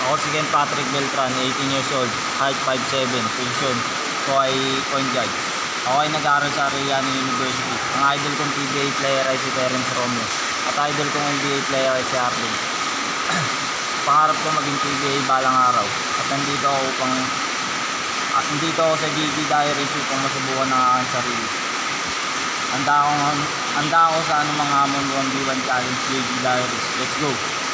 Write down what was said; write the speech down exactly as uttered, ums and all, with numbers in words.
Ako si Ken Patrick Beltran, eighteen years old, height five seven, position ko ay point guard. Ako ay nag-aaral sa Arellano University. Ang idol kong P B A player ay si Terence Romeo. At idol kong N B A player ay si Arden. Pangarap ko maging P B A balang araw. At nandito ako upang at nandito ako sa G T Diaries upang masubukan ng aking sarili. Handa ako, handa ako sa anumang hamon one v one challenge G T Diaries. Let's go!